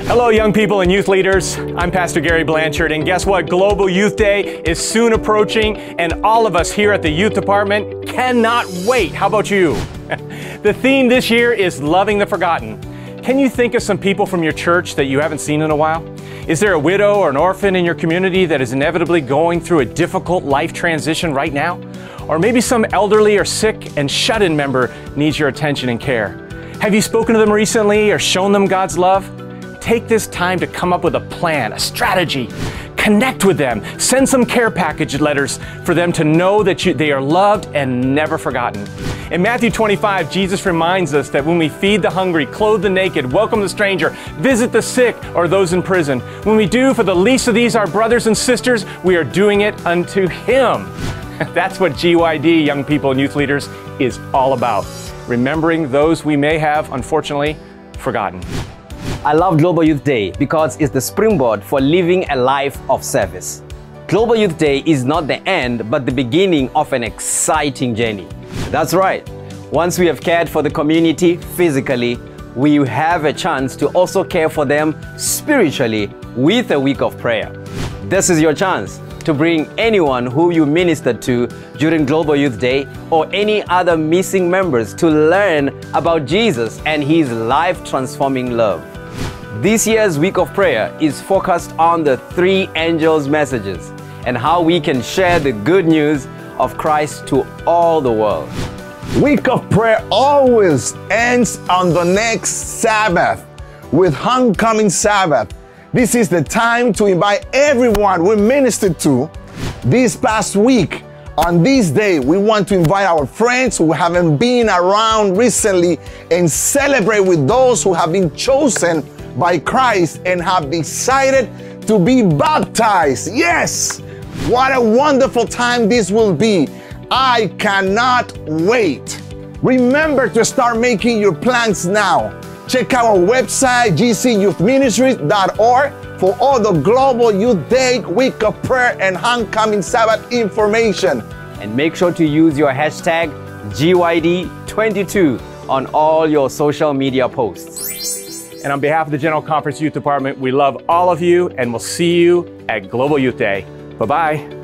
Hello, young people and youth leaders. I'm Pastor Gary Blanchard, and guess what? Global Youth Day is soon approaching, and all of us here at the Youth Department cannot wait. How about you? The theme this year is Loving the Forgotten. Can you think of some people from your church that you haven't seen in a while? Is there a widow or an orphan in your community that is inevitably going through a difficult life transition right now? Or maybe some elderly or sick and shut-in member needs your attention and care. Have you spoken to them recently or shown them God's love? Take this time to come up with a plan, a strategy. Connect with them. Send some care package letters for them to know that they are loved and never forgotten. In Matthew 25, Jesus reminds us that when we feed the hungry, clothe the naked, welcome the stranger, visit the sick or those in prison, when we do for the least of these, our brothers and sisters, we are doing it unto Him. That's what GYD, young people and youth leaders, is all about. Remembering those we may have, unfortunately, forgotten. I love Global Youth Day because it's the springboard for living a life of service. Global Youth Day is not the end, but the beginning of an exciting journey. That's right. Once we have cared for the community physically, we have a chance to also care for them spiritually with a week of prayer. This is your chance to bring anyone who you ministered to during Global Youth Day or any other missing members to learn about Jesus and His life-transforming love. This year's week of prayer is focused on the three angels' messages and how we can share the good news of Christ to all the world. Week of prayer always ends on the next Sabbath with Homecoming Sabbath. This is the time to invite everyone we ministered to this past week. On this day, we want to invite our friends who haven't been around recently and celebrate with those who have been chosen by Christ and have decided to be baptized. Yes! What a wonderful time this will be. I cannot wait. Remember to start making your plans now. Check out our website, gcyouthministries.org, for all the Global Youth Day, Week of Prayer, and Homecoming Sabbath information. And make sure to use your hashtag GYD22 on all your social media posts. And on behalf of the General Conference Youth Department, we love all of you, and we'll see you at Global Youth Day. Bye-bye.